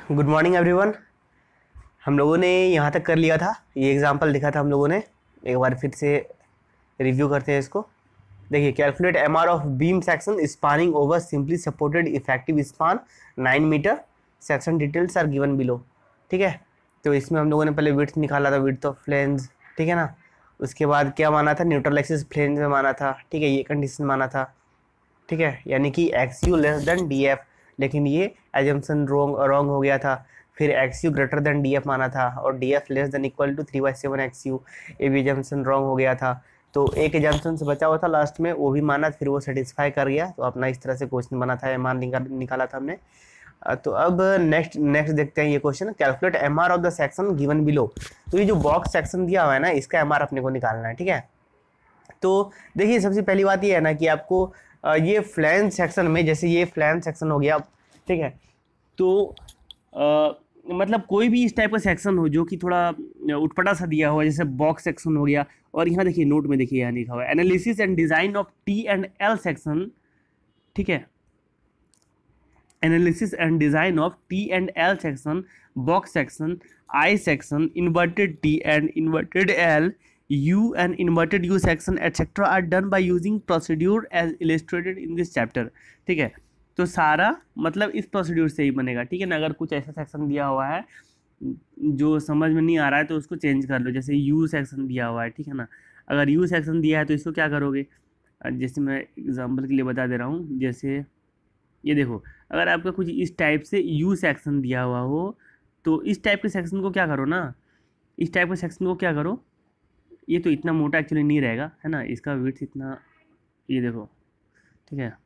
Good morning everyone. हम लोगों ने यहाँ तक कर लिया था, ये एग्जांपल लिखा था हम लोगों ने। एक बार फिर से रिव्यू करते हैं इसको। देखिए, calculate MR of beam section spanning over simply supported effective span 9 metre. Section details are given below. ठीक है, तो इसमें हम लोगों ने पहले विड्थ निकाला था, विड्थ ऑफ फ्लेंज। ठीक है ना। उसके बाद क्या माना था, न्यूट्रल एक्सिस फ्लेंज में माना था। ठीक है, ये कंडीशन माना था। ठीक है, यानी कि X U less than D F, लेकिन ये एजम्पन रॉन्ग हो गया था। फिर X U greater than D F माना था और D F less than equal to 3/7 X U, ये भी एजम्पन रॉन्ग हो गया था। तो एक एजम्पन से बचा हुआ था लास्ट में, वो भी माना, फिर वो सेटिस्फाई कर गया। तो अपना इस तरह से क्वेश्चन बना था, एम आर निकाला था हमने। तो अब नेक्स्ट देखते हैं ये question, calculate M R of the section given below. तो ये जो बॉक्स सेक्शन दिया हुआ है ना, इसका एम आर अपने को निकालना है। ठीक है, तो देखिए सबसे पहली बात ये है ना कि आपको ये फ्लैंज सेक्शन में, जैसे ये फ्लैंज सेक्शन हो गया, ठीक है, तो मतलब कोई भी इस टाइप का सेक्शन हो जो कि थोड़ा उटपटा सा दिया हुआ, जैसे बॉक्स सेक्शन हो गया। और यहाँ देखिए नोट में देखिए यहाँ लिखा हुआ है analysis and design of T and L section. ठीक है, analysis and design of T and L section, box section, I section, inverted T and inverted L, U and inverted U section etc. are done by using procedure as illustrated in this chapter। ठीक है, तो सारा मतलब इस procedure से ही बनेगा। ठीक है ना। अगर कुछ ऐसा सेक्शन दिया हुआ है जो समझ में नहीं आ रहा है तो उसको चेंज कर लो। जैसे U सेक्शन दिया हुआ है, ठीक है ना, अगर U सेक्शन दिया है तो इसको क्या करोगे, जैसे मैं एग्जांपल के लिए बता दे रहा हूँ। जैसे ये देखो, अगर आपका कुछ इस टाइप से U सेक्शन दिया हुआ हो तो इस टाइप के सेक्शन को क्या करो ना, इस टाइप के सेक्शन को क्या करो, ये तो इतना मोटा एक्चुअली नहीं रहेगा, है ना, इसका विड्थ इतना, ये देखो, ठीक है,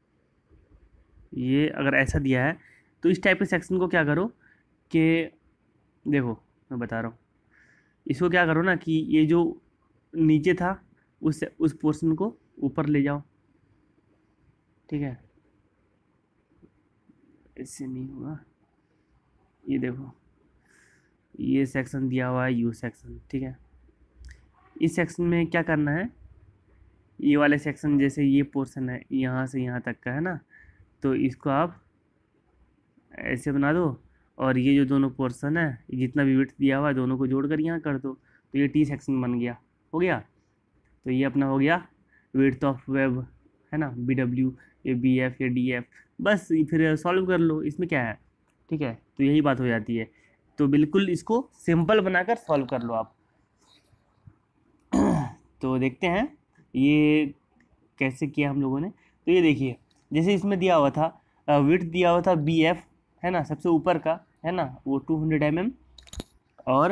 ये अगर ऐसा दिया है तो इस टाइप के सेक्शन को क्या करो कि देखो मैं बता रहा हूँ, इसको क्या करो ना कि ये जो नीचे था उस पोर्शन को ऊपर ले जाओ। ठीक है, इससे नहीं होगा। ये देखो, ये सेक्शन दिया हुआ है यू सेक्शन। ठीक है, इस सेक्शन में क्या करना है, ये वाले सेक्शन जैसे ये पोर्शन है यहाँ से यहाँ तक का, है ना, तो इसको आप ऐसे बना दो। और ये जो दोनों पोर्शन है, जितना भी विड्थ दिया हुआ है, दोनों को जोड़कर यहाँ कर दो, तो ये टी सेक्शन बन गया, हो गया। तो ये अपना हो गया विड्थ ऑफ वेब, है ना, बी डब्ल्यू, ये बी एफ, ये डी एफ। बस फिर सॉल्व कर लो, इसमें क्या है। ठीक है, तो यही बात हो जाती है। तो बिल्कुल इसको सिंपल बनाकर सॉल्व कर लो आप। तो देखते हैं ये कैसे किया हम लोगों ने। तो ये देखिए, जैसे इसमें दिया हुआ था विड्थ दिया हुआ था बी एफ, है ना, सबसे ऊपर का, है ना, वो 200 mm। और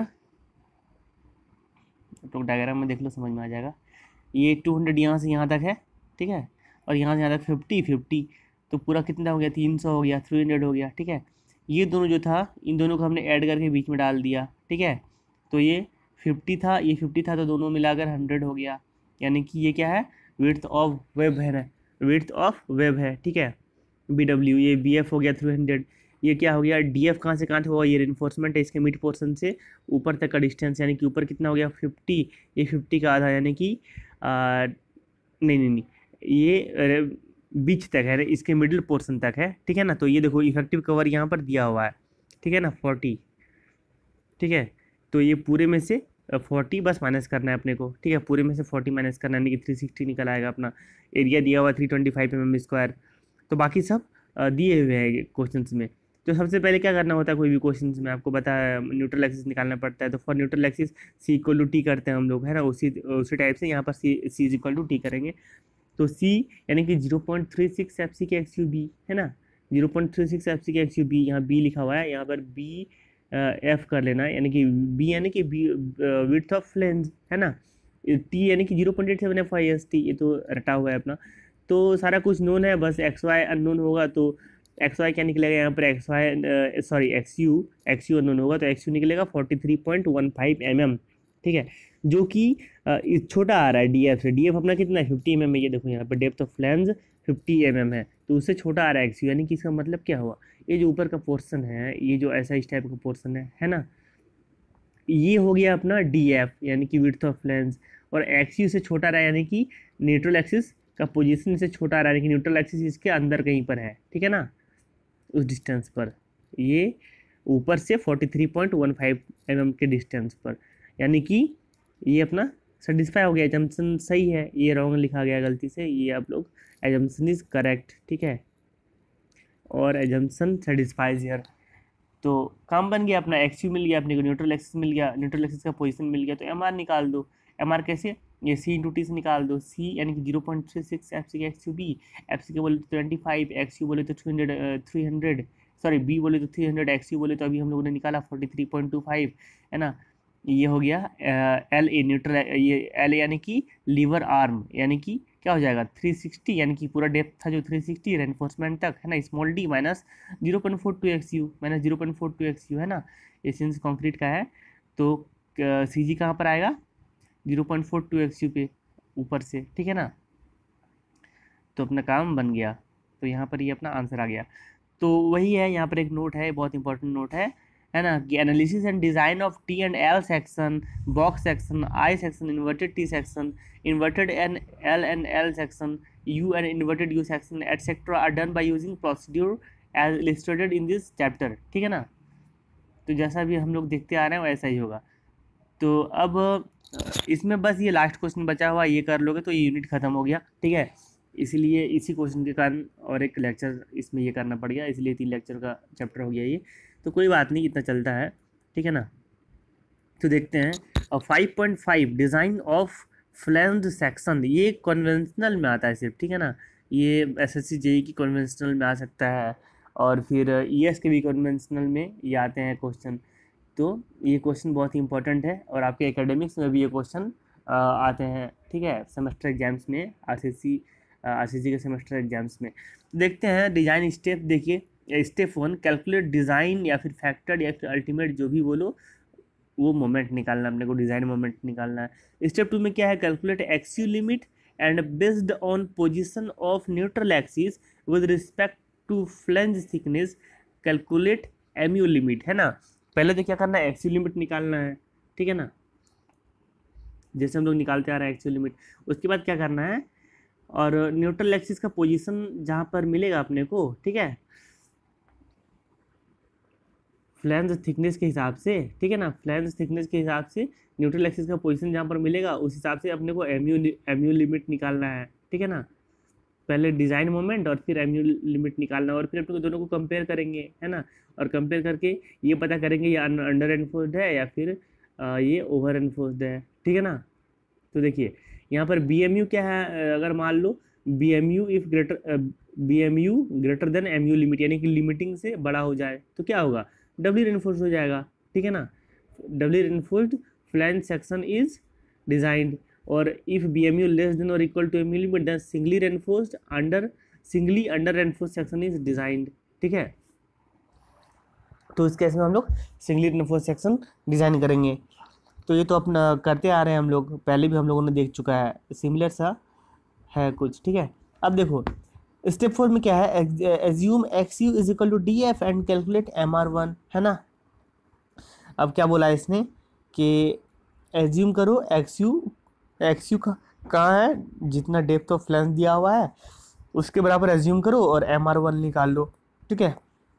तो डायग्राम में देख लो, समझ में आ जाएगा। ये 200 यहाँ से यहाँ तक है, ठीक है, और यहाँ से यहाँ तक 50, तो पूरा कितना हो गया, 300 हो गया, 300 हो गया। ठीक है, ये दोनों जो था, इन दोनों को हमने ऐड करके बीच में डाल दिया। ठीक है, तो ये 50 था, ये 50 था, तो दोनों मिलाकर 100 हो गया। यानी कि ये क्या है, विड्थ ऑफ वेब है ना, विड्थ ऑफ वेब है। ठीक है, बी डब्ल्यू, ये बी एफ हो गया 300, ये क्या हो गया, डी एफ कहाँ से कहाँ हुआ, ये रेनफोर्समेंट है इसके मिड पोर्शन से ऊपर तक का डिस्टेंस, यानी कि ऊपर कितना हो गया 50, ये 50 का आधा, यानी कि नहीं, ये बीच तक है, इसके मिडिल पोर्शन तक है। ठीक है ना, तो ये देखो इफेक्टिव कवर यहाँ पर दिया हुआ है, ठीक है ना, 40। ठीक है, तो ये पूरे में से 40 बस माइनस करना है अपने को। ठीक है, पूरे में से 40 माइनस करना है, यानी कि 360 निकल आएगा अपना। एरिया दिया हुआ 325 mm²। तो बाकी सब दिए हुए हैं क्वेश्चंस में। तो सबसे पहले क्या करना होता है, कोई भी क्वेश्चंस में आपको बताया न्यूट्रल एक्सिस निकालना पड़ता है। तो for neutral axis C equal to T करते हैं हम लोग, है ना, उसी टाइप से यहाँ पर सी इक्वल टू टी करेंगे। तो सी यानी कि 0.36 एफ सी के एक्स यू बी, है ना, 0.36 एफ सी के एक्स यू बी, यहाँ बी लिखा हुआ है, यहाँ पर बी एफ कर लेना है, यानी कि बी यानी कि बी विड्थ ऑफ फ्लेंज, है ना, टी यानी कि 0.87 एफ आई एस टी, ये तो रटा हुआ है अपना। तो सारा कुछ नोन है, बस एक्स वाई अननोन होगा। तो एक्स वाई क्या निकलेगा यहाँ पर, X Y sorry X U unknown होगा, तो एक्स यू निकलेगा 43.15 mm। ठीक है, जो कि छोटा आ रहा है डी एफ से। डी एफ अपना कितना है, 50 mm है। ये देखो यहाँ पर डेप्थ ऑफ फ्लेंज 50 mm है, तो उससे छोटा आ रहा है एक्स यू, यानी कि इसका मतलब क्या हुआ, ये जो ऊपर का पोर्शन है, ये जो ऐसा इस टाइप का पोर्शन है ना, ये हो गया अपना डी एफ, यानी कि विड्थ ऑफ फ्लेंज। और एक्स यू से छोटा रहा है, यानी कि न्यूट्रल एक्सिस का पोजीशन से छोटा आ रहा है, यानी कि न्यूट्रल एक्सिस इसके अंदर कहीं पर है। ठीक है ना, उस डिस्टेंस पर ये ऊपर से 43.15 mm के डिस्टेंस पर, यानी कि ये अपना सेटिस्फाई हो गया, एजम्पशन सही है, ये रॉन्ग लिखा गया गलती से, ये आप लोग एजम्पशन इज करेक्ट, ठीक है, और एजम्पशन सेटिस्फाइज हियर। तो काम बन गया अपना, एक्स यू मिल गया अपने को, न्यूट्रल एक्सिस मिल गया, न्यूट्रल एक्सिस का पोजीशन मिल गया, तो एम आर निकाल दो। एम आर कैसे, ये सी इंटू टी से निकाल दो, सी यानी कि 0.36 एफ सी के एक्स यू बी, एफ सी के बोले तो 25, एक्स यू बोले तो 300, सॉरी बी बोले तो 300, एक्स यू बोले तो अभी हम लोगों ने निकाला 43.25, है ना। ये हो गया एल ए न्यूट्रल, ये एल ए यानी कि लीवर आर्म, यानी कि क्या हो जाएगा 360, यानी कि पूरा डेप्थ था जो 360 रेनफोर्समेंट तक, है ना, small D minus 0.42 X U, minus 0.42 X U, है ना, ये सिंस कंक्रीट का है, तो सी जी कहाँ पर आएगा 0.42 एक्स यू पे ऊपर से, ठीक है ना। तो अपना काम बन गया, तो यहाँ पर ये अपना आंसर आ गया। तो वही है, यहाँ पर एक नोट है, बहुत इंपॉर्टेंट नोट है ना, कि analysis and design of T and L section, box section, I section, inverted T section, inverted N L section, U and inverted U section etcetera are done by using procedure as illustrated in this chapter, ठीक है ना। तो जैसा भी हम लोग देखते आ रहे हैं वैसा ही होगा। तो अब इसमें बस ये लास्ट क्वेश्चन बचा हुआ, ये कर लोगे तो ये यूनिट ख़त्म हो गया, ठीक है। इसलिए इसी क्वेश्चन के कारण और एक लेक्चर इसमें ये करना पड़ गया, इसलिए 3 लेक्चर का चैप्टर हो गया ये, तो कोई बात नहीं, इतना चलता है, ठीक है ना। तो देखते हैं, और 5.5 डिज़ाइन ऑफ फ्लैंज्ड सेक्शन, ये कन्वेंशनल में आता है सिर्फ, ठीक है ना, ये एसएससी जेई की कन्वेंशनल में आ सकता है, और फिर ईएस के भी कन्वेंशनल में ये आते हैं क्वेश्चन। तो ये क्वेश्चन बहुत ही इंपॉर्टेंट है, और आपके एकेडमिक्स में भी ये क्वेश्चन आते हैं, ठीक है, सेमेस्टर एग्जाम्स में, आरसीसी के सेमेस्टर एग्जाम्स में। देखते हैं डिज़ाइन स्टेप, देखिए स्टेप 1 कैलकुलेट डिज़ाइन या फिर फैक्टर या फिर अल्टीमेट जो भी बोलो, वो मोमेंट निकालना अपने को, डिज़ाइन मोमेंट निकालना है। स्टेप 2 में क्या है, calculate X U limit and based on position of neutral axis with respect to flange thickness calculate M U limit, है ना। पहले तो क्या करना है, एक्सयू लिमिट निकालना है, ठीक है ना, जैसे हम लोग निकालते आ रहे हैं एक्सयू लिमिट। उसके बाद क्या करना है, और न्यूट्रल एक्सिस का पोजीशन जहाँ पर मिलेगा अपने को, ठीक है, फ्लैंज थिकनेस के हिसाब से, ठीक है ना, फ्लैंज थिकनेस के हिसाब से न्यूट्रल एक्सिस का पोजीशन जहाँ पर मिलेगा उस हिसाब से अपने को एमयू लिमिट निकालना है, ठीक है ना। पहले डिज़ाइन मोमेंट और फिर एमयू लिमिट निकालना, और फिर अपने को दोनों को कंपेयर करेंगे, है ना, और कंपेयर करके ये पता करेंगे ये अंडर एनफोर्स्ड है या फिर ये ओवर एनफोर्स्ड है, ठीक है ना। तो देखिए यहाँ पर बी एम यू क्या है, अगर मान लो B M U greater than M U limit, यानी कि लिमिटिंग से बड़ा हो जाए तो क्या होगा, डबली रेनफोर्स्ड हो जाएगा, ठीक है ना। Doubly reinforced flange section is designed, और if B M U less than और equal to M U limit then singly under reinforced section is designed, ठीक है। तो इस केस में हम लोग सिंगली रेनफोर्स्ड सेक्शन डिजाइन करेंगे। तो ये तो अपना करते आ रहे हैं हम लोग, पहले भी हम लोगों ने देख चुका है, सिमिलर सा है कुछ, ठीक है। अब देखो स्टेप 4 में क्या है, assume X you is equal to D F and calculate M R one, है ना। अब क्या बोला है इसने कि एज्यूम करो एक्स यू का कहाँ है, जितना डेप्थ ऑफ फ्लैंज दिया हुआ है उसके बराबर एज्यूम करो और एम आर वन निकाल लो, ठीक है।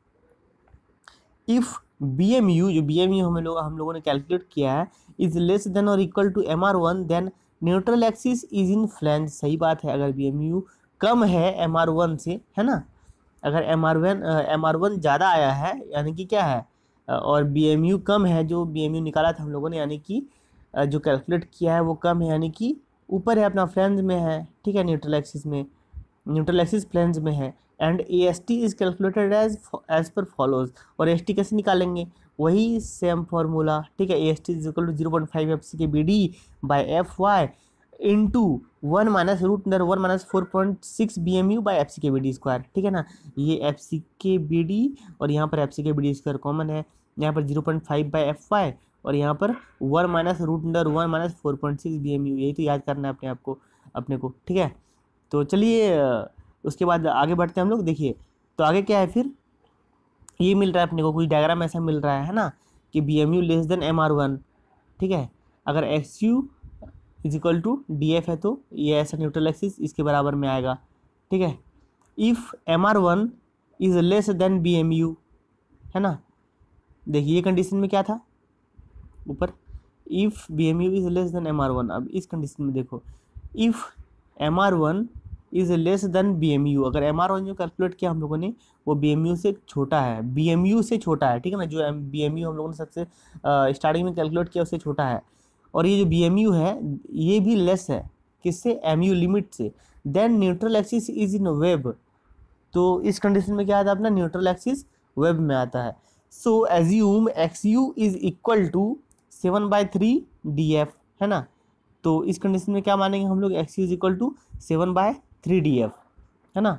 इफ़ बी एम यू, जो बी एम यू हम लोगों ने कैलकुलेट किया है, इज लेस देन और equal to M R one then neutral axis is in flange, सही बात है, अगर बी एम यू कम है एम आर वन से, है ना, अगर एम आर वन ज़्यादा आया है यानी कि क्या है, और बी एम यू कम है, जो बी एम यू निकाला था हम लोगों ने, यानी कि जो कैलकुलेट किया है वो कम है, यानी कि ऊपर है अपना फ्लैंज में है, ठीक है, न्यूट्रल एक्सिस फ्लैंज में है, and A S T is calculated as per follows, और एस टी कैसे निकालेंगे, वही सेम फार्मूला, ठीक है, A S T is equal to 0.5 F C K B D by F Y into 1 minus root under 1 minus 4.6 B M U by F C K B D square, ठीक है ना। ये F C K B D और यहाँ पर F C K B D square common है, यहाँ पर 0.5 बाई एफ वाई और यहाँ पर 1 minus root under 1 minus 4.6 B M U, यही तो याद करना है अपने को, ठीक है। तो चलिए उसके बाद आगे बढ़ते हैं हम लोग। देखिए तो आगे क्या है, फिर ये मिल रहा है अपने को, कुछ डायग्राम ऐसा मिल रहा है ना, कि B M U less than M R one, ठीक है, अगर X you is equal to D F है तो ये ऐसा न्यूट्रल एक्सिस इसके बराबर में आएगा, ठीक है। If M R one is less than B M U, है ना, देखिए ये कंडीशन में क्या था ऊपर, if B M U is less than M R one. अब इस कंडीशन में देखो, if M R one is less than B M U, अगर एम आर वन जो कैलकुलेट किया हम लोगों ने वो बी एम यू से छोटा है, बी एम यू से छोटा है, ठीक है ना, जो बी एम यू हम लोगों ने सबसे स्टार्टिंग में कैलकुलेट किया उससे छोटा है, और ये जो बी एम यू है ये भी लेस है किससे, एम यू लिमिट से, then neutral axis is in web. तो इस कंडीशन में क्या आता है अपना, न्यूट्रल एक्सिस वेब में आता है। So assume X you is equal to 7/3 df, है ना। तो इस कंडीशन में क्या मानेंगे हम लोग, X you is equal to 7/3 df, है ना।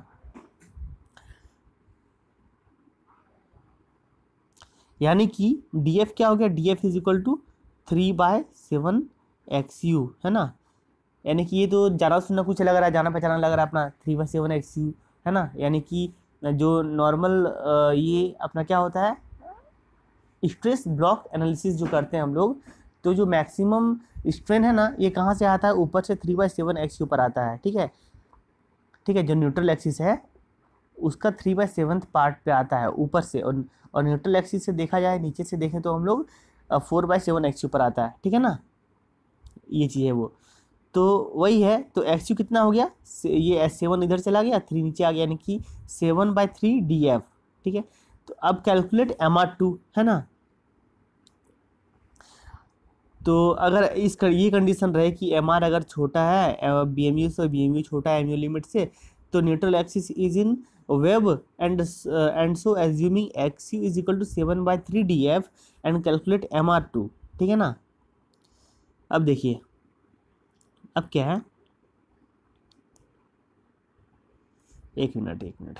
यानी कि df क्या हो गया, df is equal to 3/7 XU, है ना। यानी कि ये तो जाना सुनना कुछ लग रहा है, जाना पहचाना लग रहा है अपना 3/7 XU, है ना। यानी कि जो नॉर्मल ये अपना क्या होता है, स्ट्रेस ब्लॉक एनालिसिस जो करते हैं हम लोग, तो जो मैक्सिमम स्ट्रेन है ना ये कहाँ से आता है, ऊपर से 3/7 XU पर आता है, ठीक है। ठीक है, जो न्यूट्रल एक्सिस है उसका 3/7 पार्ट पे आता है ऊपर से, और न्यूट्रल एक्सिस से देखा जाए नीचे से देखें तो हम लोग 4/7 XU पर आता है, ठीक है ना, ये चीज़ है वो। तो वही है, तो एक्स यू कितना हो गया, ये 7 इधर चला गया, 3 नीचे आ गया, यानी कि 7/3 df, ठीक है। तो अब कैलकुलेट MR2, है ना। तो अगर ये कंडीशन रहे कि MR अगर छोटा है BMU से, BMU छोटा है MU लिमिट से, तो neutral axis is in web, and so assuming XU is equal to 7/3 df and calculate MR2, ठीक है ना। अब देखिए अब क्या है, एक मिनट,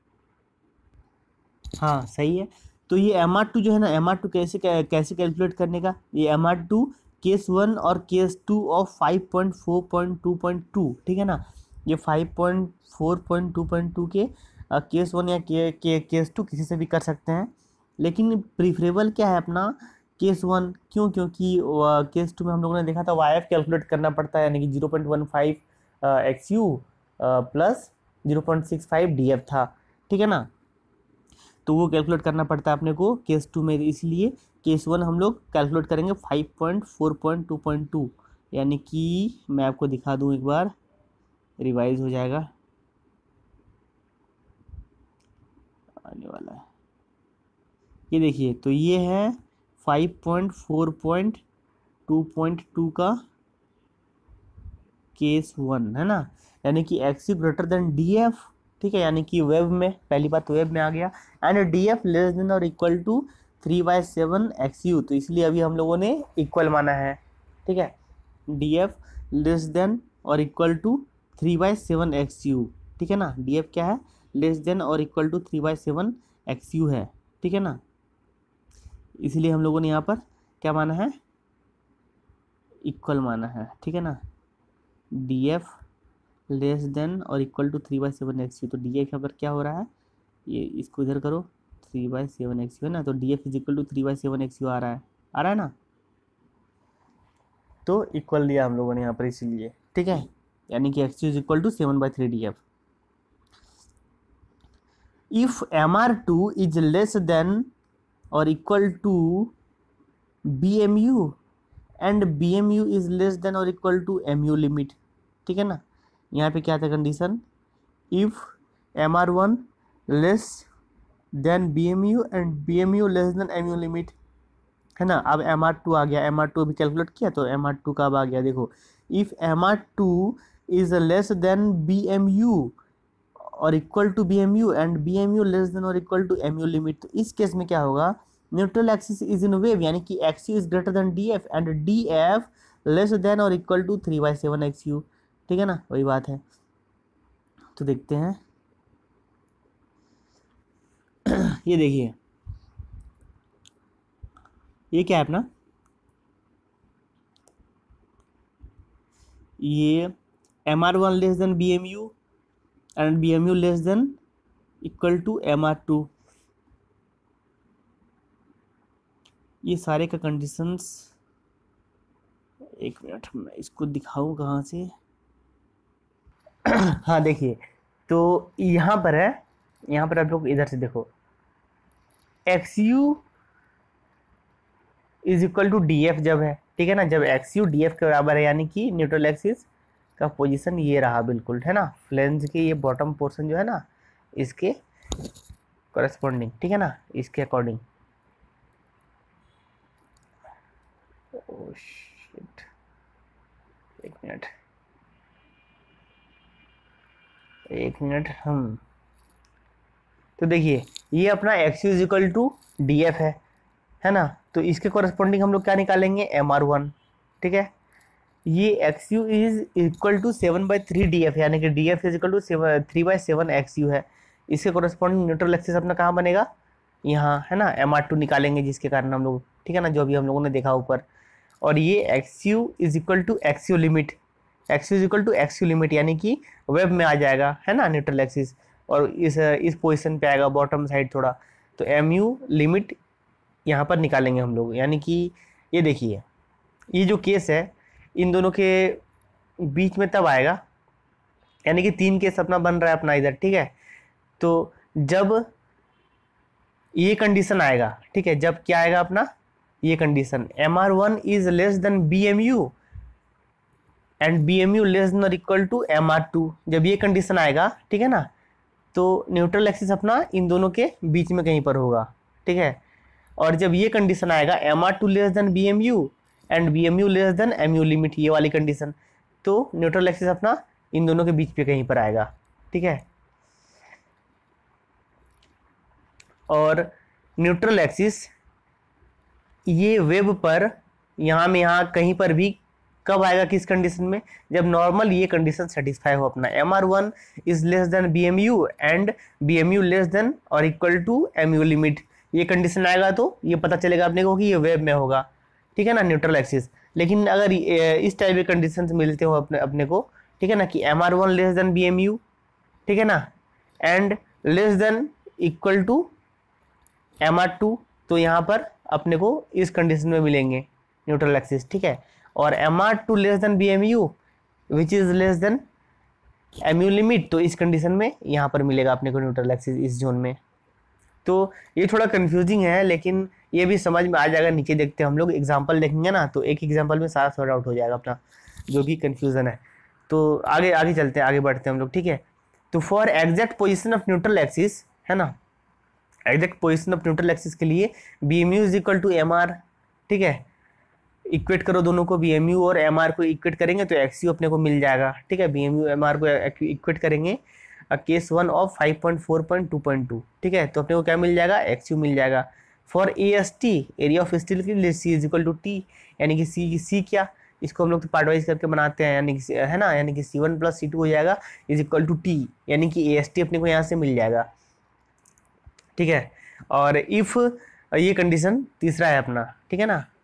हाँ सही है। तो ये MR2 जो है ना, MR2 कैसे कैलकुलेट करने का, ये MR2 केस 1 और केस 2 ऑफ 5.4.2.2, ठीक है ना। ये 5.4.2.2 के केस 1 या केस 2 किसी से भी कर सकते हैं, लेकिन प्रीफरेबल क्या है अपना केस 1, क्यों, क्योंकि केस 2 में हम लोगों ने देखा था YF कैलकुलेट करना पड़ता है, यानी कि 0.15 XU प्लस 0.65 DF था, ठीक है ना। तो वो कैलकुलेट करना पड़ता है अपने को केस 2 में, इसलिए केस 1 हम लोग कैलकुलेट करेंगे 5.4.2.2, यानी कि मैं आपको दिखा दूं एक बार, रिवाइज हो जाएगा, आने वाला है, ये देखिए, तो ये है 5.4.2.2 का केस 1, है ना। यानी कि X U greater than DF, ठीक है, यानी कि वेब में, पहली बात तो वेब में आ गया, एंड DF लेस देन और इक्वल टू 3/7 XU, तो इसलिए अभी हम लोगों ने इक्वल माना है, ठीक है। DF लेस देन और इक्वल टू 3/7 XU, ठीक है ना, DF क्या है, लेस देन और इक्वल टू 3/7 XU है, ठीक है ना। इसलिए हम लोगों ने यहाँ पर क्या माना है, इक्वल माना है, ठीक है ना। DF लेस देन और इक्वल टू 3/7 XU, तो DF यहाँ पर क्या हो रहा है, ये इसको इधर करो, 3/7 XU है ना, तो DF is equal to 3/7 XU आ रहा है ना। तो इक्वल लिया हम लोगों ने यहाँ पर इसीलिए, ठीक है, यानी कि XU is equal to 7/3 DF। If MR2 is less than और equal to BMU and BMU is less than और इक्वल टू MU लिमिट, ठीक है ना। यहाँ पे क्या था condition, if MR1 less than BMU and BMU less than MU limit, है ना। अब MR2 आ गया, MR2 अभी कैलकुलेट किया तो MR2 का अब आ गया, देखो, if MR2 is less than BMU और equal to BMU and BMU less than और इक्वल टू MU लिमिट, तो इस केस में क्या होगा, neutral axis is in web, यानी कि XU is greater than DF and DF less than और इक्वल टू 3/7 XU, ठीक है ना, वही बात है। तो देखते हैं ये देखिए, ये क्या है अपना, ये MR1 less than BMU and BMU less than equal to MR2, ये सारे का कंडीशंस, एक मिनट मैं इसको दिखाऊं कहाँ से हाँ देखिए, तो यहाँ पर है, यहाँ पर आप लोग इधर से देखो, XU is equal to D F जब है, ठीक है ना, जब एक्स यू डी एफ के बराबर है, यानी कि न्यूट्रल एक्सिस का पोजीशन ये रहा बिल्कुल, है ना, फ्लेंज के ये बॉटम पोर्शन जो है ना इसके करस्पॉन्डिंग, ठीक है ना, इसके अकॉर्डिंग। ओह शिट, एक मिनट हम, तो देखिए ये अपना X you is equal to D F है ना, तो इसके कॉरेस्पॉन्डिंग हम लोग क्या निकालेंगे, एम आर वन, ठीक है। ये X you is equal to 7/3 D F, यानी कि D F is equal to 3/7 X U है। इसके कॉरेस्पॉन्डिंग न्यूट्रल एक्सिस अपना कहाँ बनेगा, यहाँ, है ना, एम आर टू निकालेंगे, जिसके कारण हम लोग, ठीक है ना, जो भी हम लोगों ने देखा ऊपर। और ये X you is equal to X U limit, X you is equal to X U limit, यानी कि वेब में आ जाएगा, है ना, न्यूट्रल एक्सिस, और इस पोजीशन पे आएगा बॉटम साइड थोड़ा, तो एम यू लिमिट यहाँ पर निकालेंगे हम लोग। यानी कि ये देखिए ये जो केस है इन दोनों के बीच में तब आएगा, यानी कि 3 केस अपना बन रहा है अपना इधर, ठीक है। तो जब ये कंडीशन आएगा, ठीक है, जब क्या आएगा अपना ये condition, M R one is less than B M U and B M U less than और equal to M R two, जब ये कंडीशन आएगा, ठीक है ना, तो न्यूट्रल एक्सिस अपना इन दोनों के बीच में कहीं पर होगा, ठीक है। और जब ये कंडीशन आएगा M R two less than B M U and B M U less than M U limit, ये वाली कंडीशन, तो न्यूट्रल एक्सिस अपना इन दोनों के बीच पे कहीं पर आएगा, ठीक है। और न्यूट्रल एक्सिस ये वेब पर यहाँ में यहाँ कहीं पर भी कब आएगा, किस कंडीशन में, जब नॉर्मल ये कंडीशन सेटिस्फाई हो अपना, M R one is less than B M U and B M U less than और equal to M U limit, ये कंडीशन आएगा तो ये पता चलेगा अपने को कि ये वेब में होगा, ठीक है ना, न्यूट्रल एक्सिस। लेकिन अगर इस टाइप के कंडीशन मिलते हो अपने को, ठीक है ना, कि M R one less than B M U, ठीक है ना, and less than equal to M R two, तो यहाँ पर अपने को इस कंडीशन में मिलेंगे न्यूट्रल एक्सिस, ठीक है। और M R two less than B M U which is less than M U limit, तो इस कंडीशन में यहाँ पर मिलेगा अपने को न्यूट्रल एक्सिस इस जोन में। तो ये थोड़ा कंफ्यूजिंग है, लेकिन ये भी समझ में आ जाएगा, नीचे देखते हैं हम लोग एग्जाम्पल देखेंगे ना, तो एक एग्जाम्पल में सारा सॉर्ट आउट हो जाएगा अपना जो भी कंफ्यूजन है। तो आगे आगे चलते हैं, आगे बढ़ते हैं हम लोग, ठीक है। तो for exact position of neutral axis, है ना, exact position of neutral axis के लिए B M U is equal to M R, ठीक है, इक्वेट करो दोनों को, बी एम यू और एम आर को इक्वेट करेंगे तो एक्स यू अपने को मिल जाएगा, ठीक है। B M U M R को इक्वेट करेंगे केस 1 ऑफ 5.4.2.2, ठीक है, तो अपने को क्या मिल जाएगा, एक्स यू मिल जाएगा। For A S T area of steel के लिए C is equal to T, यानी कि सी क्या, इसको हम लोग तो पार्ट वाइज करके बनाते हैं, यानी कि, है ना, यानी कि C1 + C2 हो जाएगा इज इक्वल टू टी, यानी कि ए एस टी अपने को यहाँ से मिल जाएगा, ठीक है। और इफ ये कंडीशन तीसरा है अपना, ठीक है ना,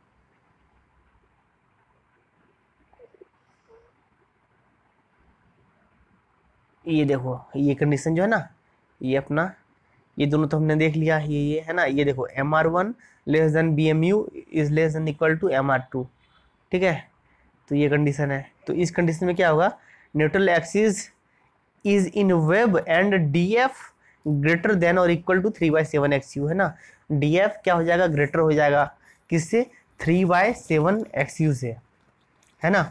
ये देखो ये कंडीशन जो है ना, ये अपना ये दोनों तो हमने देख लिया, ये है ना, ये देखो M R one less than B M U is less than equal to M R two, ठीक है, तो ये कंडीशन है। तो इस कंडीशन में क्या होगा, neutral axis is in web and D F greater than और इक्वल टू 3/7 एक्स यू, है ना, डी एफ क्या हो जाएगा, ग्रेटर हो जाएगा किससे, 3/7 एक्स यू से, है ना।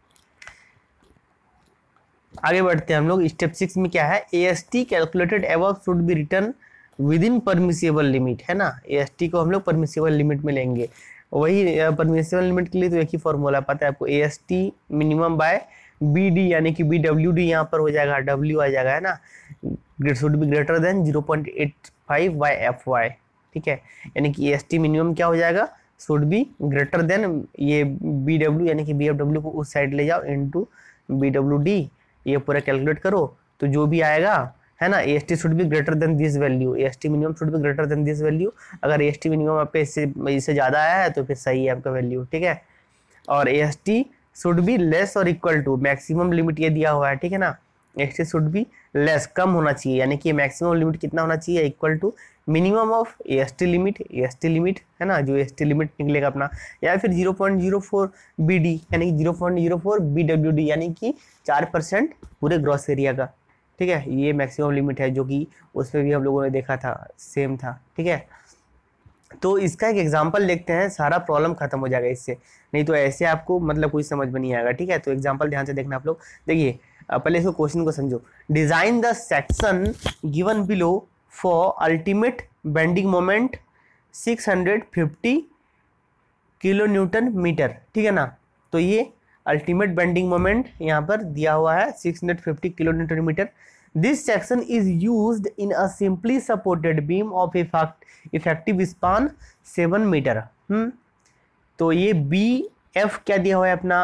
आगे बढ़ते हैं हम लोग, स्टेप 6 में क्या है, A S T calculated above should be return within permissible limit, है ना, ए एस टी को हम लोग परमिसिबल लिमिट में लेंगे। वही परमिसिबल लिमिट के लिए तो एक ही फॉर्मूला पता है आपको, A S T minimum by B D, यानी कि बी डब्ल्यू डी यहाँ पर हो जाएगा, डब्ल्यू आ जाएगा, है ना, should be greater then 0.85/FY, ठीक है, यानी कि ए एस टी मिनिमम क्या हो जाएगा, शुड बी ग्रेटर देन ये बी डब्ल्यू, यानी कि बी एफ डब्ल्यू को उस साइड ले जाओ इनटू बी डब्ल्यू डी, ये पूरा कैलकुलेट करो तो जो भी आएगा, है ना, A S T should be greater than this value, A S T minimum should be greater than this value. अगर ए एस टी मिनिमम आपके इससे ज़्यादा आया है तो फिर सही है आपका वैल्यू, ठीक है। और A S T should be less और इक्वल टू, मैक्सिमम लिमिट ये दिया हुआ है, ठीक है ना, A S T should be less, कम होना चाहिए, यानी कि मैक्सिमम लिमिट कितना होना चाहिए, equal to minimum of A S T limit, A S T limit, है ना, जो ए एस टी लिमिट निकलेगा अपना, या फिर 0.04 बी डी, यानी कि 0.04 बी डब्ल्यू डी, यानी कि 4% पूरे ग्रॉस एरिया का, ठीक है, ये मैक्सिमम लिमिट है, जो कि उस पर भी हम लोगों ने देखा था, सेम था, ठीक है। तो इसका एक एग्जांपल देखते हैं, सारा प्रॉब्लम खत्म हो जाएगा इससे, नहीं तो ऐसे आपको मतलब कुछ समझ में नहीं आएगा, ठीक है। तो एग्जांपल ध्यान से देखना आप लोग। देखिए पहले इसको क्वेश्चन को समझो। Design the section given below for ultimate bending moment 650 kilo newton metre, ठीक है ना। तो ये अल्टीमेट बेंडिंग मोमेंट यहाँ पर दिया हुआ है 650 kilo newton metre. This section is used in a simply supported beam of effective span 7 metre. तो ये बी एफ क्या दिया हुआ है अपना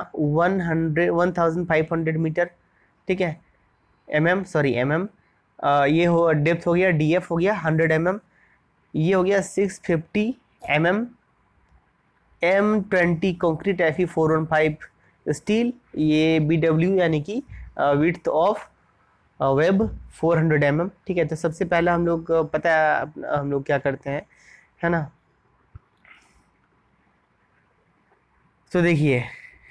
1500 मीटर, ठीक है, एम एम। ये हो डेप्थ हो गया, डी एफ हो गया 100 mm, ये हो गया 650 mm। M20 concrete FE 415 steel, ये BW यानी कि विड्थ ऑफ वेब 400 mm, ठीक है। तो सबसे पहला हम लोग पता है हम लोग क्या करते हैं, है ना। तो देखिए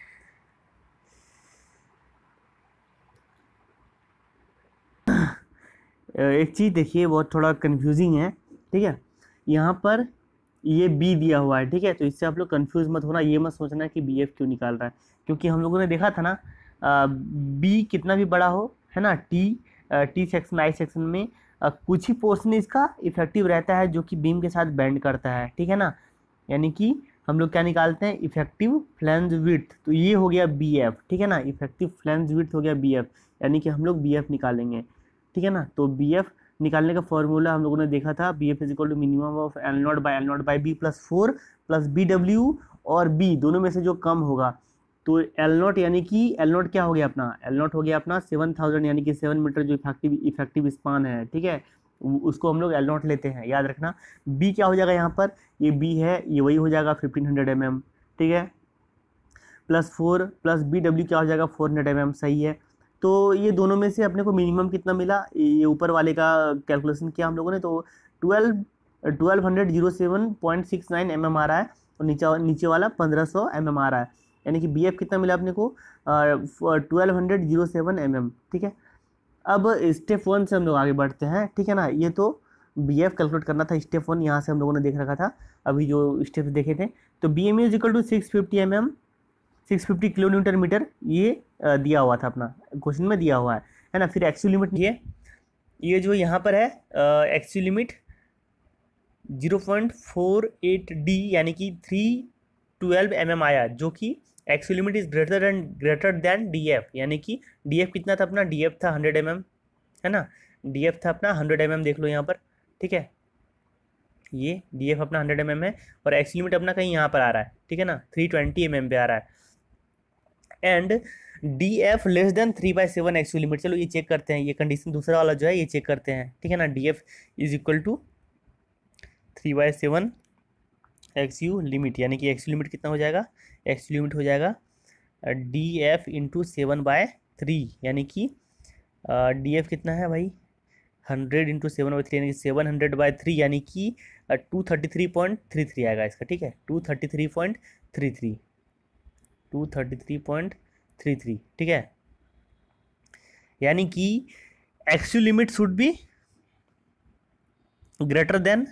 एक चीज़ देखिए, बहुत थोड़ा कंफ्यूजिंग है, ठीक है। यहाँ पर ये बी दिया हुआ है, ठीक है। तो इससे आप लोग कंफ्यूज मत होना, ये मत सोचना कि बी एफ क्यों निकाल रहा है, क्योंकि हम लोगों ने देखा था ना बी कितना भी बड़ा हो, है ना, टी सेक्शन आई सेक्शन में कुछ ही पोर्शन इसका इफेक्टिव रहता है जो कि बीम के साथ बेंड करता है, ठीक है ना। यानी कि हम लोग क्या निकालते हैं, इफेक्टिव फ्लैंज विड्थ। तो ये हो गया बी एफ, ठीक है ना, इफेक्टिव फ्लैंज विड्थ हो गया बी एफ, यानी कि हम लोग बी एफ निकालेंगे, ठीक है ना। तो बी एफ निकालने का फॉर्मूला हम लोगों ने देखा था, B F is equal to minimum of L not by B plus 4 plus B W, और बी दोनों में से जो कम होगा। तो एल नॉट यानी कि एल नॉट क्या हो गया अपना, एल नॉट हो गया अपना 7000 यानी कि 7 मीटर जो इफेक्टिव स्पान है, ठीक है, उसको हम लोग एल नॉट लेते हैं, याद रखना। बी क्या हो जाएगा यहाँ पर, ये बी है, ये वही हो जाएगा 1500 mm, ठीक है, प्लस 4 प्लस बी डब्ल्यू क्या हो जाएगा 400 mm, सही है। तो ये दोनों में से अपने को मिनिमम कितना मिला, ये ऊपर वाले का कैलकुलेशन किया हम लोगों ने, तो 1207.69 mm आ रहा है, और नीचे वाला 1500 mm आ रहा है, यानी कि बी एफ कितना मिला अपने को 1207 mm, ठीक है। अब स्टेप 1 से हम लोग आगे बढ़ते हैं, ठीक है ना। ये तो बी एफ कैलकुलेट करना था, स्टेप 1 यहाँ से हम लोगों ने देख रखा था, अभी जो स्टेप्स देखे थे। तो B M is equal to 650 mm, 650 kilo newton metre, ये दिया हुआ था अपना क्वेश्चन में दिया हुआ है ना। फिर एक्चुअल लिमिट ये जो यहाँ पर है एक्चुअल लिमिट 0.48 डी यानी कि 312 mm आया, जो कि actual limit is greater than D F, यानी कि डी एफ कितना था अपना, डी एफ था 100 mm, है ना, डी एफ था अपना 100 mm, देख लो यहाँ पर, ठीक है। ये डी एफ अपना 100 mm है, और एक्चुअल लिमिट अपना कहीं यहाँ पर आ रहा है, ठीक है ना, 320 mm पे आ रहा है, and D F less than 3/7 actual limit. चलो ये चेक करते हैं, ये कंडीशन दूसरा वाला जो है ये चेक करते हैं, ठीक है ना। D F is equal to 3/7 X U limit, यानी कि एक्सयू लिमिट कितना हो जाएगा, एक्सयू लिमिट हो जाएगा डी एफ इंटू 7/3, यानी कि डी एफ कितना है भाई 100 इंटू 7/3, यानी कि 700/3, यानी कि 233.33 आएगा इसका, ठीक है, 233.33, ठीक है। यानी कि actual limit should be greater than,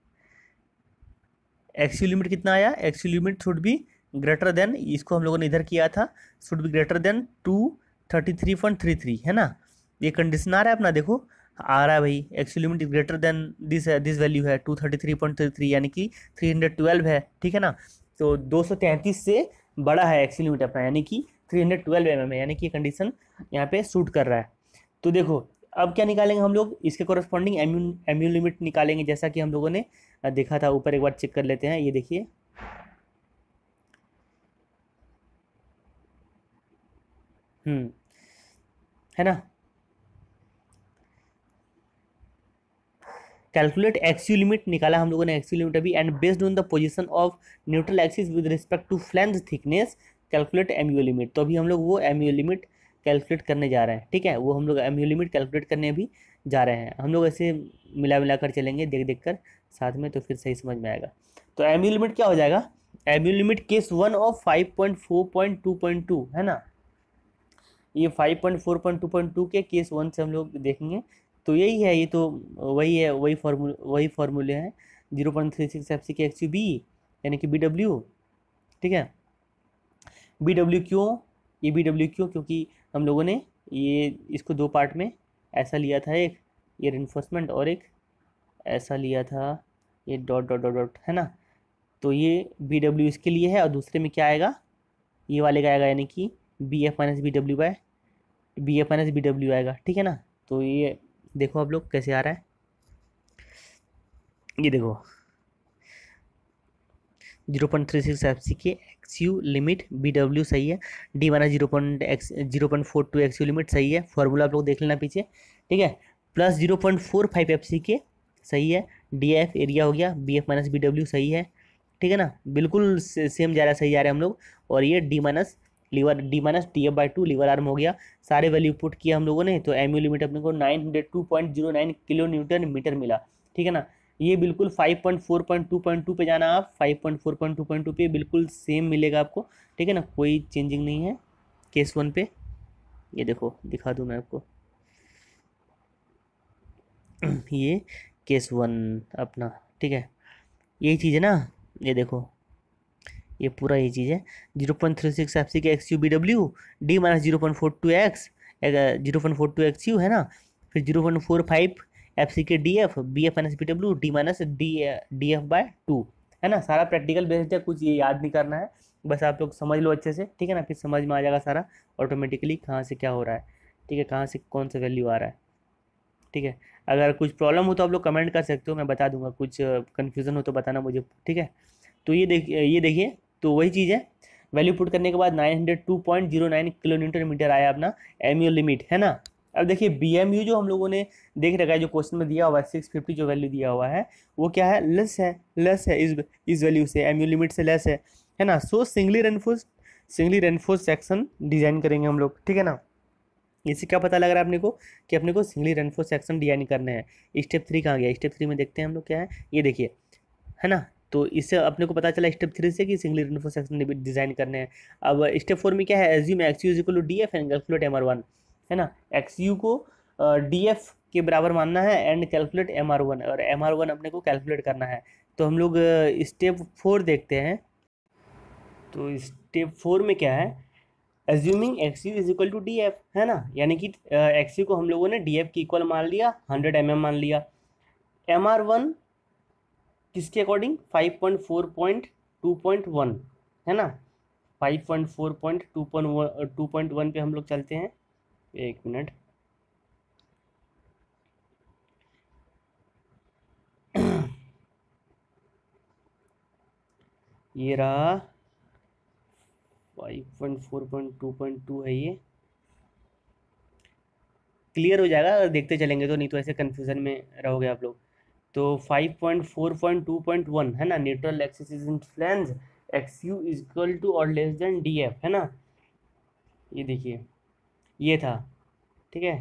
actual limit कितना आया, actual limit should be greater than, इसको हम लोगों ने इधर किया था, शुड बी ग्रेटर देन 233.33, है ना। ये कंडीशन आ रहा है अपना, देखो आ रहा है भाई, actual limit is greater than this value है 233.33, यानी कि 312 है, ठीक है ना। तो 233 से बड़ा है एक्चुअल लिमिट अपना, यानी कि 312 mm है, यानी कि कंडीशन यहाँ पे सूट कर रहा है। तो देखो अब क्या निकालेंगे हम लोग, इसके कोरस्पॉन्डिंग एम्यू लिमिट निकालेंगे, जैसा कि हम लोगों ने देखा था ऊपर, एक बार चेक कर लेते हैं, ये देखिए है ना। कैलकुलेट एक्सयू लिमिट निकाला हम लोगों ने, एक्सयू लिमिट अभी, and based on the position of neutral axis with respect to flange thickness calculate M U limit. तो अभी हम लोग वो एमयू लिमिट कैलकुलेट करने जा रहे हैं, ठीक है, वो हम लोग एमयू लिमिट कैलकुलेट करने भी जा रहे हैं। हम लोग ऐसे मिला कर चलेंगे, देख कर साथ में, तो फिर सही समझ में आएगा। तो एमयू लिमिट क्या हो जाएगा, एमयू लिमिट केस 1 ऑफ 5.4.2.2, है ना, ये 5.4.2.2 के केस 1 से हम लोग देखेंगे। तो यही है, ये तो वही है, वही फॉर्मूले हैं 0.36 एफ सी के एक्स यू बी यानी कि बी डब्ल्यू, ठीक है। बी डब्ल्यू क्यों, ये बी डब्ल्यू क्यों, क्योंकि हम लोगों ने ये इसको दो पार्ट में ऐसा लिया था, एक ये रेनफोर्समेंट और एक ऐसा लिया था, ये डॉट डॉट डॉट डॉट, है ना। तो ये बी डब्ल्यू इसके लिए है, और दूसरे में क्या आएगा, ये वाले का आएगा, यानी कि B F minus B W by B F minus B W आएगा, ठीक है ना। तो ये देखो आप लोग कैसे आ रहा है, ये देखो 0.36 एफ सी के x U limit B W सही है, D minus 0.42 X U limit सही है, फॉर्मूला आप लोग देख लेना पीछे, ठीक है। प्लस 0.45 एफ सी के सही है, डी एफ एरिया हो गया, B F minus B W सही है, ठीक है ना, बिल्कुल सेम जा रहा है, सही जा रहे हैं हम लोग। और ये D minus T F by two lever arm हो गया, सारे वैल्यू पुट किया हम लोगों ने, तो एम यू लिमिट अपने को 902.09 किलो न्यूटन मीटर मिला, ठीक है ना। ये बिल्कुल 5.4.2.2 पे जाना, आप 5.4.2.2 पे बिल्कुल सेम मिलेगा आपको, ठीक है ना, कोई चेंजिंग नहीं है केस वन पे। ये देखो दिखा दूँ मैं आपको ये केस वन अपना, ठीक है, यही चीज़ है ना, ये देखो ये पूरा यही चीज़ है। 0.36 एफ सी के x U B W, D minus 0.42 X है ना, फिर 0.45 F C K D F B F minus B W D minus D F by two, है ना। सारा प्रैक्टिकल बेस्ड है, कुछ ये याद नहीं करना है, बस आप लोग समझ लो अच्छे से, ठीक है ना, फिर समझ में आ जाएगा सारा ऑटोमेटिकली कहाँ से क्या हो रहा है, ठीक है, कहाँ से कौन सा वैल्यू आ रहा है, ठीक है। अगर कुछ प्रॉब्लम हो तो आप लोग कमेंट कर सकते हो, मैं बता दूंगा, कुछ कन्फ्यूज़न हो तो बताना मुझे, ठीक है। तो ये देखिए, तो वही चीज़ है, वैल्यू पुट करने के बाद 902.09 किलो न्यूटन मीटर आया अपना एम यू लिमिट, है ना। अब देखिए बी एम यू जो हम लोगों ने देख रखा है, जो क्वेश्चन में दिया हुआ है 650 जो वैल्यू दिया हुआ है, वो क्या है, लेस है इस वैल्यू से, एम यू लिमिट से लेस है ना। So singly reinforce section design करेंगे हम लोग, ठीक है ना। इससे क्या पता लग रहा है अपने को, कि अपने को सिंगली रेनफोर्स सेक्शन डिजाइन करने हैं। स्टेप 3 कहाँ गया, स्टेप 3 में देखते हैं हम लोग क्या है, ये देखिए, है ना। तो इससे अपने को पता चला स्टेप 3 से कि सिंगल रेनफोर्स सेक्शन डिजाइन करने हैं। अब स्टेप 4 में क्या है, assume X you is equal to D F and calculate M R one, है ना। एक्स यू को डी एफ के बराबर मानना है and calculate M R one, और एम आर वन अपने को कैलकुलेट करना है। तो हम लोग स्टेप 4 देखते हैं। तो स्टेप 4 में क्या है, assuming X you is equal to D F, है ना, यानी कि एक्स यू को हम लोगों ने डी एफ की इक्वल मान लिया, 100 mm मान लिया। एम आर वन किसके अकॉर्डिंग, 5.4.2.1, है ना, 5.4.2.1 पे हम लोग चलते हैं, एक मिनट ये रहा 5.4.2.2 है, ये क्लियर हो जाएगा अगर देखते चलेंगे तो, नहीं तो ऐसे कन्फ्यूजन में रहोगे आप लोग। तो 5.4.2.1 है ना, neutral axis is in flange, X you is equal to और लेस देन डी एफ, है ना। ये देखिए ये था, ठीक है,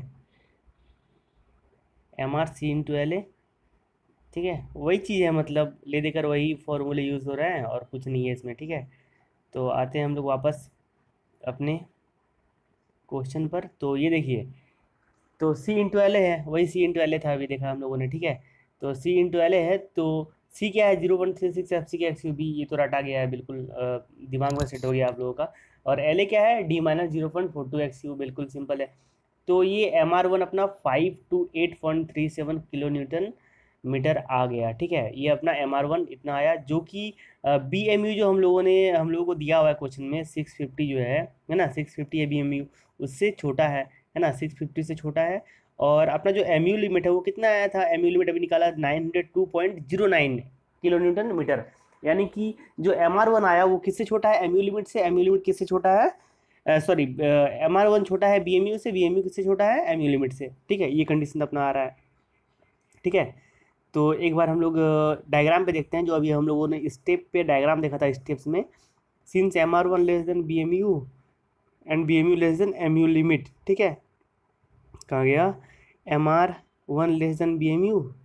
M R C into L A, ठीक है, वही चीज़ है, मतलब ले देकर वही फॉर्मूले यूज़ हो रहे हैं और कुछ नहीं है इसमें, ठीक है। तो आते हैं हम लोग वापस अपने क्वेश्चन पर। तो ये देखिए, तो सी इंटू एल है, वही सी इंटू एल था, अभी देखा हम लोगों ने, ठीक है। तो सी इंटू एल है, तो सी क्या है, 0.36 एफ सी के एक्स यू बी, ये तो रटा गया है बिल्कुल, दिमाग में सेट हो गया आप लोगों का। और एल ए क्या है, डी माइनस 0.42 एक्स यू, बिल्कुल सिंपल है। तो ये एम आर वन अपना 528.37 किलो न्यूटन मीटर आ गया, ठीक है। ये अपना एम आर वन इतना आया, जो कि बी एम यू जो हम लोगों को दिया हुआ है क्वेश्चन में 650 जो है ना, 650 है बी एम यू, उससे छोटा है ना, 650 से छोटा है। और अपना जो एम यू लिमिट है वो कितना आया था, एम यू लिमिट अभी निकाला 902.09 किलो न्यूटन मीटर, यानी कि जो एम आर वन आया वो किससे छोटा है, एम यू लिमिट से, एम यू लिमिट किससे छोटा है, सॉरी, एम आर वन छोटा है बी एम यू से, बी एम यू किससे छोटा है, एम यू लिमिट से, ठीक है, ये कंडीशन अपना आ रहा है, ठीक है। तो एक बार हम लोग डायग्राम पे देखते हैं, जो अभी हम लोगों ने स्टेप पे डायग्राम देखा था, स्टेप्स में, since M R one less than B M U and B M U less than M U limit, ठीक है, कहाँ गया, M R one less than B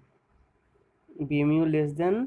M U less than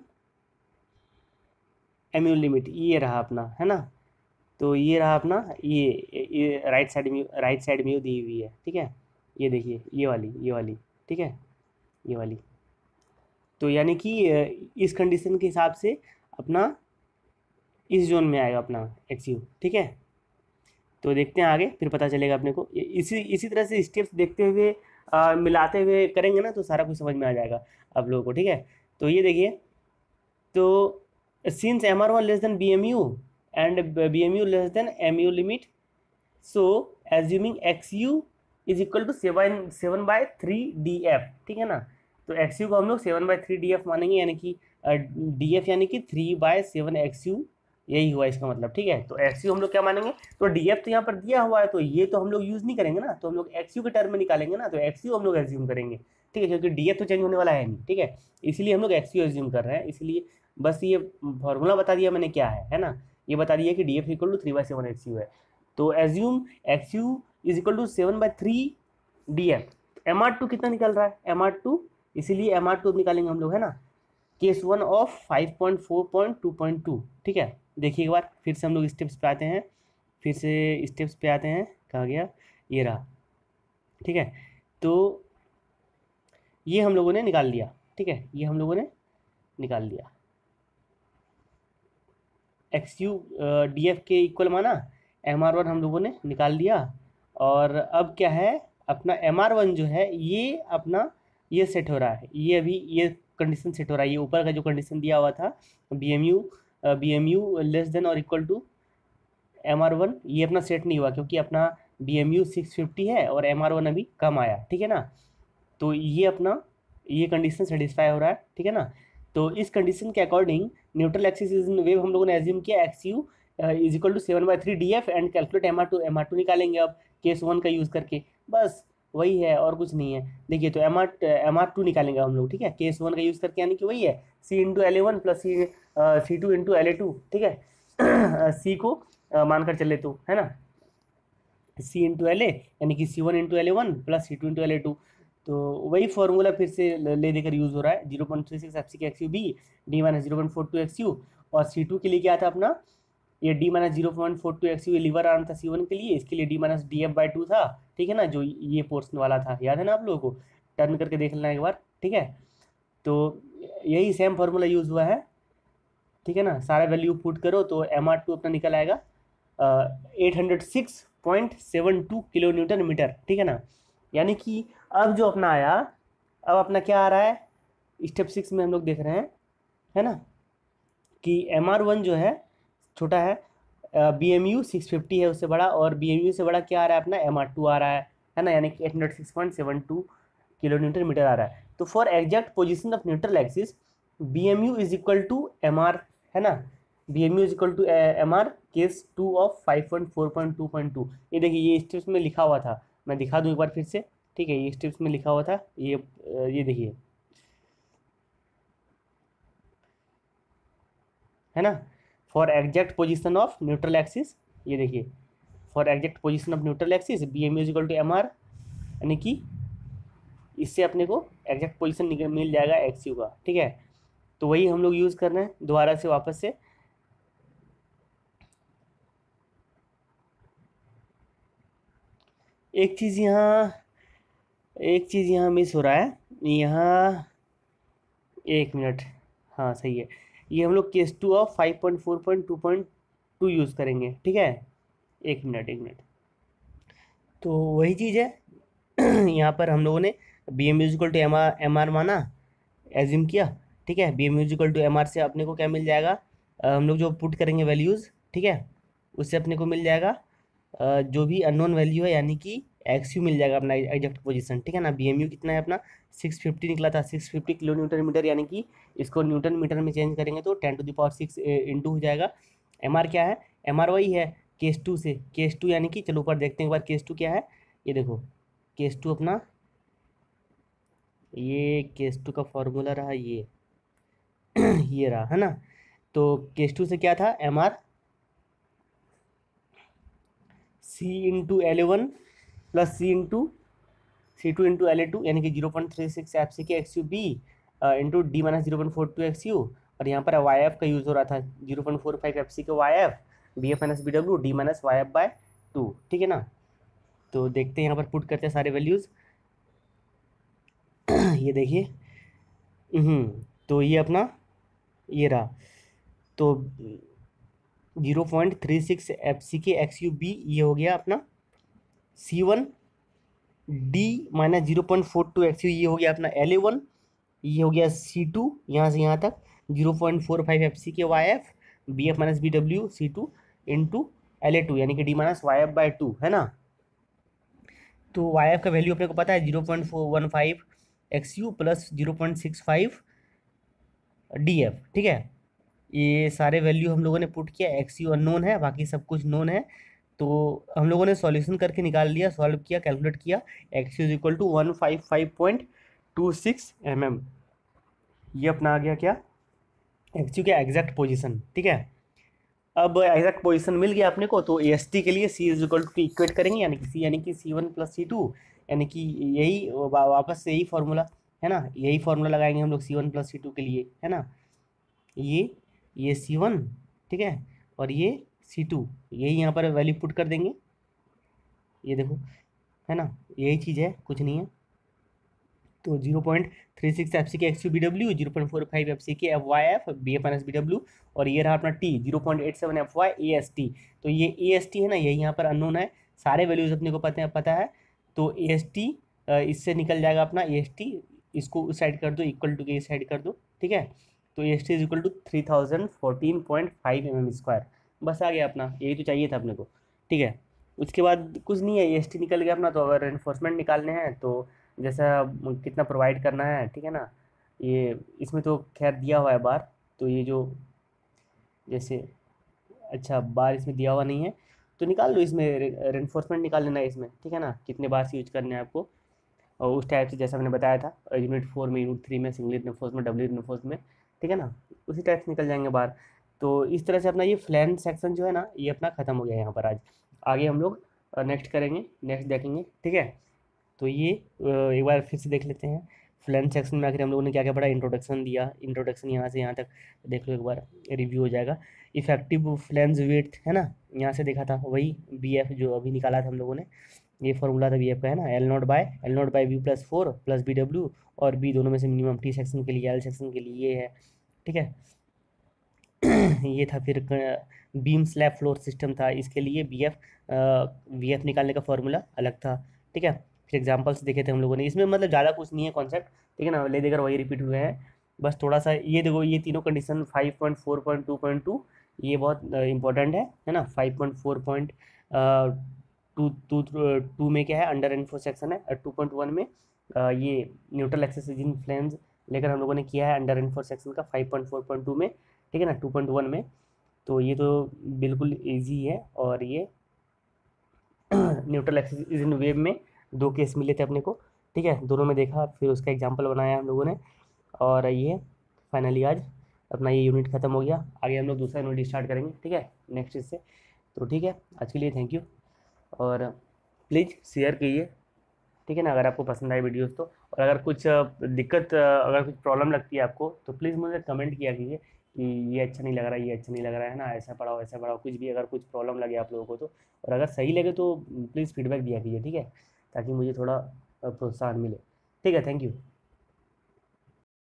M U limit, ये रहा अपना, है ना। तो ये रहा अपना, ये राइट साइड में दी हुई है, ठीक है, ये देखिए ये वाली, ठीक है, ये वाली। तो यानी कि इस कंडीशन के हिसाब से अपना इस जोन में आएगा अपना एक्स यू, ठीक है। तो देखते हैं आगे, फिर पता चलेगा अपने को। इसी इसी तरह से स्टेप्स देखते हुए मिलाते हुए करेंगे ना, तो सारा कुछ समझ में आ जाएगा आप लोगों को, ठीक है। तो ये देखिए, तो since M R one less than B M U and B M U less than M U limit, so assuming X you is equal to 7/3 DF, ठीक है ना। तो एक्स यू को हम लोग 7/3 DF मानेंगे, यानी कि DF यानी कि 3/7 XU, यही हुआ इसका मतलब, ठीक है। तो एक्स यू हम लोग क्या मानेंगे, तो DF तो यहाँ पर दिया हुआ है, तो ये तो हम लोग यूज़ नहीं करेंगे ना, तो हम लोग एक्स यू के टर्म में निकालेंगे ना, तो एक्स यू हम लोग एज्यूम करेंगे, ठीक है, क्योंकि DF तो चेंज होने वाला है नहीं, ठीक है। इसलिए हम लोग एक्स यू एज्यूम कर रहे हैं, इसलिए बस ये फॉर्मूला बता दिया मैंने क्या है ना। ये बता दिया कि DF इक्वल टू 3/7 XU है। तो assume X you is equal to 7/3 DF। MR2 कितना निकल रहा है, MR2, इसीलिए MR2 अब निकालेंगे हम लोग, है ना। केस 1 ऑफ 5.4.2.2, ठीक है। देखिए एक बार फिर से हम लोग स्टेप्स पे आते हैं, फिर से स्टेप्स पे आते हैं, कहाँ गया, ये रहा, ठीक है। तो ये हम लोगों ने निकाल लिया, ठीक है, ये हम लोगों ने निकाल लिया। एक्स यू DF के इक्वल माना, MR1 हम लोगों ने निकाल लिया, और अब क्या है, अपना MR1 जो है ये अपना ये सेट हो रहा है, ये अभी ये कंडीशन सेट हो रहा है, ये ऊपर का जो कंडीशन दिया हुआ था BMU लेस देन और इक्वल टू MR1, ये अपना सेट नहीं हुआ, क्योंकि अपना BMU 650 है और MR1 अभी कम आया, ठीक है ना। तो ये अपना ये कंडीशन सेटिस्फाई हो रहा है, ठीक है ना। तो इस कंडीशन के according neutral axis in web हम लोगों ने एज्यूम किया x you is equal to 7/3 DF and calculate MR2 निकालेंगे अब केस 1 का यूज़ करके, बस वही है और कुछ नहीं है। देखिए, तो MR2 निकालेंगे हम लोग, ठीक है, केस 1 का यूज़ करके, यानी कि वही है C×LA1 प्लस C2×LA2, ठीक है। C को मानकर चले तो, है ना, C×LA यानी कि C1×LA1 प्लस C2×LA2। तो वही फॉर्मूला फिर से ले देकर यूज़ हो रहा है, 0.36 FC के XU B D-0.42 XU, और C2 के लिए क्या था अपना, ये D-0.42 XU, ये लीवर आर्म था C1 के लिए, इसके लिए D-DF/2 था, ठीक है ना, जो ये पोर्शन वाला था, याद है ना आप लोगों को, टर्न करके देख लेना एक बार, ठीक है। तो यही सेम फार्मूला यूज़ हुआ है, ठीक है ना। सारा वैल्यू पुट करो तो MR2 अपना निकल आएगा 806.72 किलो न्यूटन मीटर, ठीक है ना। यानी कि अब जो अपना आया, अब अपना क्या आ रहा है, स्टेप 6 में हम लोग देख रहे हैं, है ना, कि MR1 जो है छोटा है, BMU 650 है उससे बड़ा, और BMU से बड़ा क्या आ रहा है अपना MR2 आ रहा है ना, यानी कि 806.72 किलो न्यूटन मीटर आ रहा है। तो for exact position of neutral axis BMU is equal to MR, है ना, BMU is equal to MR case 2 of 5.4.2.2। ये देखिए, ये स्टेप्स में लिखा हुआ था, मैं दिखा दूँ एक बार फिर से, ठीक है, ये स्टेप्स में लिखा हुआ था, ये देखिए, है ना, for exact position of neutral axis, ये देखिए, for exact position of neutral axis BMU is equal to MR, यानी कि इससे अपने को एग्जैक्ट पोजिशन मिल जाएगा XU का, ठीक है। तो वही हम लोग यूज़ कर रहे हैं दोबारा से वापस से। एक चीज़ यहाँ मिस हो रहा है, यहाँ एक मिनट, हाँ सही है, ये हम लोग केस 2 ऑफ 5.4.2.2 यूज़ करेंगे, ठीक है। एक मिनट, तो वही चीज़ है। यहाँ पर हम लोगों ने BMU इक्वल टू MR माना, एज्यूम किया, ठीक है। BMU इक्वल टू MR से अपने को क्या मिल जाएगा, हम लोग जो पुट करेंगे वैल्यूज़, ठीक है, उससे अपने को मिल जाएगा जो भी अननोन वैल्यू है, यानी कि XU मिल जाएगा अपना एग्जैक्ट पोजीशन, ठीक है ना। BMU कितना है अपना 650 निकला था, 650 किलो न्यूटन मीटर, यानी कि इसको न्यूटन मीटर में चेंज करेंगे तो 10⁶ इंटू हो जाएगा। MR क्या है, MR वही है केस 2 से, केस 2 यानी कि चलो ऊपर देखते हैं एक बार केस 2 क्या है, ये देखो केस 2 अपना, ये केस 2 का फॉर्मूला रहा ये ये रहा, है ना। तो केस 2 से क्या था, MR C×LA1 प्लस C2×LA2, यानी कि 0.36 FC के XU B into D-0.42 XU, और यहाँ पर YF का यूज़ हो रहा था 0.45 FC के YF BF-BW D-YF/2, ठीक है ना। तो देखते हैं यहाँ पर पुट करते हैं सारे वैल्यूज़। ये देखिए, तो ये अपना ये रहा, तो 0.36 एफ सी के एक्स यू बी, ये हो गया अपना C1 D minus 0.42 X U, ये हो गया अपना LA1, ये हो गया C2 यहाँ से यहाँ तक 0.45 F C k y f B F minus BW C2 into LA2 यानी कि D minus y f by 2 है ना। तो वाई एफ का वैल्यू अपने को पता है 0.415 एक्स यू प्लस 0.65 DF, ठीक है। ये सारे वैल्यू हम लोगों ने पुट किया, एक्स यू अननोन है, बाकी सब कुछ नोन है। तो हम लोगों ने सॉल्यूशन करके निकाल लिया, सॉल्व किया, कैलकुलेट किया, x you is equal to 155.26 ये अपना आ गया क्या, एक्स यू का एग्जैक्ट पोजीशन, ठीक है। अब एग्जैक्ट पोजीशन मिल गया अपने को, तो AST के लिए C is equal to equate करेंगे, यानी कि C1 प्लस C2, यानी कि यही वापस से यही फार्मूला है ना, यही फार्मूला लगाएंगे हम लोग C1 प्लस C2 के लिए, है ना। ये C1, ठीक है, और ये C2, यही यहाँ पर वैल्यू पुट कर देंगे, ये देखो, है ना, यही चीज़ है, कुछ नहीं है। तो 0.36 एफ सी के x u BW, 0.45 F C k f y f B F minus BW, और ये रहा अपना T 0.87 एफ वाई AST। तो ये AST है ना, यही यहाँ पर अननोन है, सारे वैल्यूज अपने को पता है। तो AST इससे निकल जाएगा अपना AST, इसको उस साइड कर दो, इक्वल टू के इस साइड कर दो, ठीक है। तो AST is equal to 3014.5 mm², बस आ गया अपना, यही तो चाहिए था अपने को, ठीक है। उसके बाद कुछ नहीं है, AST निकल गया अपना। तो अगर इन्फोर्समेंट निकालने हैं तो जैसा कितना प्रोवाइड करना है, ठीक है ना, ये इसमें तो खैर दिया हुआ है बार, तो ये जो जैसे, अच्छा बार इसमें दिया हुआ नहीं है, तो निकाल लो, इसमें रेनफोर्समेंट निकाल लेना है इसमें, ठीक है ना, कितने बार से यूज करने हैं आपको, और उस टाइप से जैसा मैंने बताया था Unit-4 में, Unit-3 में सिंगल रेनफोर्समेंट, डबल रेनफोर्समेंट, ठीक है ना, उसी टाइप से निकल जाएंगे बार। तो इस तरह से अपना ये फ्लैंज सेक्शन जो है ना, ये अपना ख़त्म हो गया यहाँ पर आज। आगे हम लोग नेक्स्ट करेंगे, नेक्स्ट देखेंगे, ठीक है। तो ये एक बार फिर से देख लेते हैं। फ्लैंज सेक्शन में आखिर हम लोगों ने क्या क्या पढ़ा, इंट्रोडक्शन दिया, इंट्रोडक्शन यहाँ से यहाँ तक देख लो, एक बार रिव्यू हो जाएगा। इफेक्टिव फ्लैंज विड्थ है ना, यहाँ से देखा था, वही BF जो अभी निकाला था हम लोगों ने, ये फॉर्मूला था BF का, है ना, L0 by V plus 4 plus BW, और B दोनों में से मिनिमम, T सेक्शन के लिए, L सेक्शन के लिए ये है, ठीक है। ये था फिर बीम स्लैब फ्लोर सिस्टम था, इसके लिए VF निकालने का फॉर्मूला अलग था, ठीक है। फिर एग्जांपल्स देखे थे हम लोगों ने, इसमें मतलब ज़्यादा कुछ नहीं है कॉन्सेप्ट, ठीक है ना, ले देकर वही रिपीट हुए हैं, बस थोड़ा सा ये देखो, ये तीनों कंडीशन 5.4.2.2, ये बहुत इंपॉर्टेंट है ना। 5.4.2 में क्या है, अंडर एंड सेक्शन है, 2.1 में ये न्यूट्रल एक्सिस इन फ्लेम्स लेकर हम लोगों ने किया है अंडर एंड सेक्शन का 5.4.2 में, ठीक है ना, 2.1 में। तो ये तो बिल्कुल ईजी है, और ये neutral axis is in web में 2 केस मिले थे अपने को, ठीक है, दोनों में देखा, फिर उसका एग्जांपल बनाया हम लोगों ने, और ये फाइनली आज अपना ये यूनिट ख़त्म हो गया। आगे हम लोग दूसरा यूनिट स्टार्ट करेंगे, ठीक है, नेक्स्ट इससे। तो ठीक है, आज के लिए थैंक यू, और प्लीज़ शेयर कीजिए, ठीक है ना, अगर आपको पसंद आए वीडियोस तो। और अगर कुछ दिक्कत, अगर कुछ प्रॉब्लम लगती है आपको, तो प्लीज़ मुझे कमेंट किया कीजिए कि ये अच्छा नहीं लग रहा है, ये अच्छा नहीं लग रहा है ना, ऐसा पढ़ाओ ऐसा पढ़ाओ, कुछ भी अगर कुछ प्रॉब्लम लगे आप लोगों को तो। और अगर सही लगे तो प्लीज़ फीडबैक दिया कीजिए, ठीक है, ताकि मुझे थोड़ा प्रोत्साहन मिले, ठीक है। Thank you.